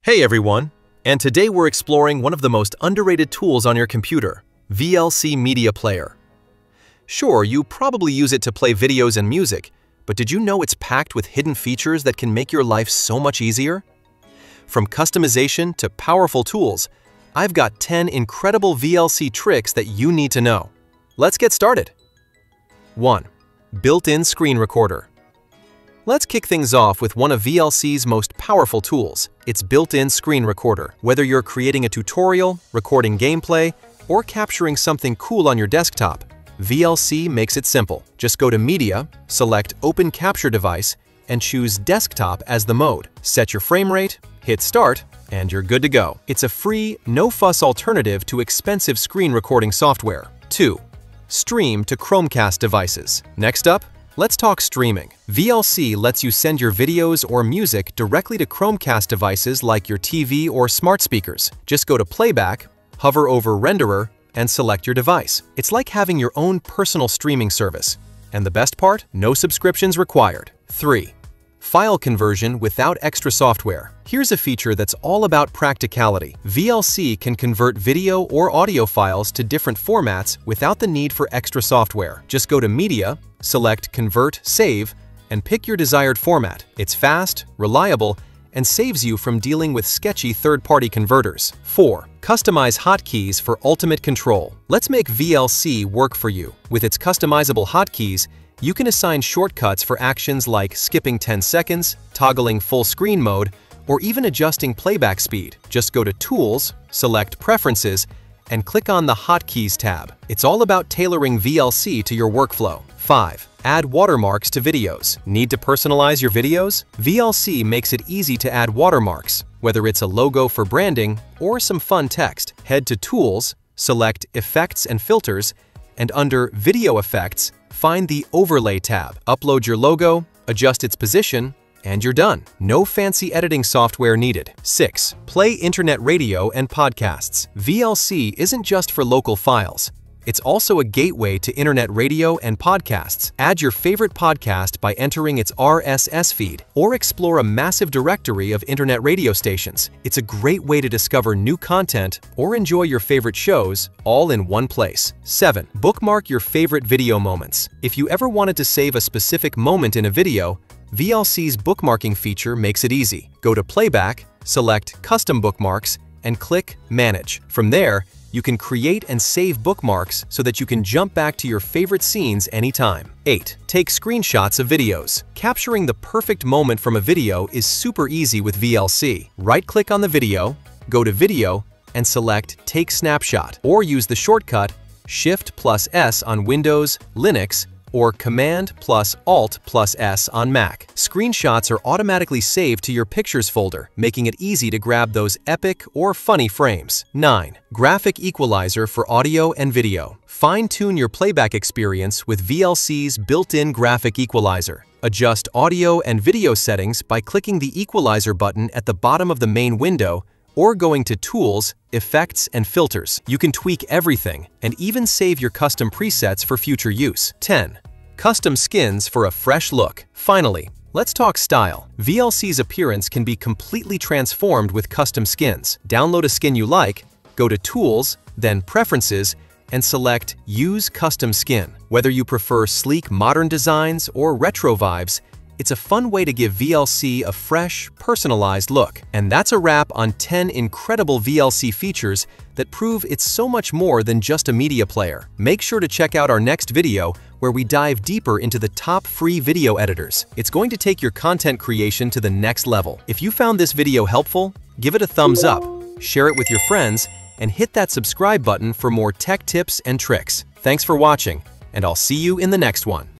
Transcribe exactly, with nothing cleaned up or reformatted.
Hey everyone, and today we're exploring one of the most underrated tools on your computer, V L C Media Player. Sure, you probably use it to play videos and music, but did you know it's packed with hidden features that can make your life so much easier? From customization to powerful tools, I've got ten incredible V L C tricks that you need to know. Let's get started. one. Built-in screen recorder. Let's kick things off with one of V L C's most powerful tools, its built-in screen recorder. Whether you're creating a tutorial, recording gameplay, or capturing something cool on your desktop, V L C makes it simple. Just go to Media, select Open Capture Device, and choose Desktop as the mode. Set your frame rate, hit Start, and you're good to go. It's a free, no-fuss alternative to expensive screen recording software. two. Stream to Chromecast devices. Next up, let's talk streaming. V L C lets you send your videos or music directly to Chromecast devices like your T V or smart speakers. Just go to Playback, hover over Renderer, and select your device. It's like having your own personal streaming service. And the best part? No subscriptions required. three. File conversion without extra software. Here's a feature that's all about practicality. V L C can convert video or audio files to different formats without the need for extra software. Just go to Media, select Convert, Save, and pick your desired format. It's fast, reliable, and saves you from dealing with sketchy third-party converters. four. Customize hotkeys for ultimate control. Let's make V L C work for you. With its customizable hotkeys, you can assign shortcuts for actions like skipping ten seconds, toggling full screen mode, or even adjusting playback speed. Just go to Tools, select Preferences, and click on the Hotkeys tab. It's all about tailoring V L C to your workflow. five. Add watermarks to videos. Need to personalize your videos? V L C makes it easy to add watermarks, whether it's a logo for branding or some fun text. Head to Tools, select Effects and Filters, and under Video Effects, find the Overlay tab. Upload your logo, adjust its position, and you're done. No fancy editing software needed. six. Play internet radio and podcasts. V L C isn't just for local files. It's also a gateway to internet radio and podcasts. Add your favorite podcast by entering its R S S feed, or explore a massive directory of internet radio stations. It's a great way to discover new content or enjoy your favorite shows, all in one place. seven. Bookmark your favorite video moments. If you ever wanted to save a specific moment in a video, V L C's bookmarking feature makes it easy. Go to Playback, select Custom Bookmarks, and click Manage. From there, you can create and save bookmarks so that you can jump back to your favorite scenes anytime. eight. Take screenshots of videos. Capturing the perfect moment from a video is super easy with V L C. Right-click on the video, go to Video, and select Take Snapshot, or use the shortcut Shift plus S on Windows, Linux, or Command plus Alt plus S on Mac. Screenshots are automatically saved to your Pictures folder, making it easy to grab those epic or funny frames. nine. Graphic Equalizer for audio and video. Fine-tune your playback experience with V L C's built-in Graphic Equalizer. Adjust audio and video settings by clicking the Equalizer button at the bottom of the main window or going to Tools, Effects, and Filters. You can tweak everything and even save your custom presets for future use. ten. Custom skins for a fresh look. Finally, let's talk style. V L C's appearance can be completely transformed with custom skins. Download a skin you like, go to Tools, then Preferences, and select Use Custom Skin. Whether you prefer sleek modern designs or retro vibes, it's a fun way to give V L C a fresh, personalized look. And that's a wrap on ten incredible V L C features that prove it's so much more than just a media player. Make sure to check out our next video where we dive deeper into the top free video editors. It's going to take your content creation to the next level. If you found this video helpful, give it a thumbs up, share it with your friends, and hit that subscribe button for more tech tips and tricks. Thanks for watching, and I'll see you in the next one.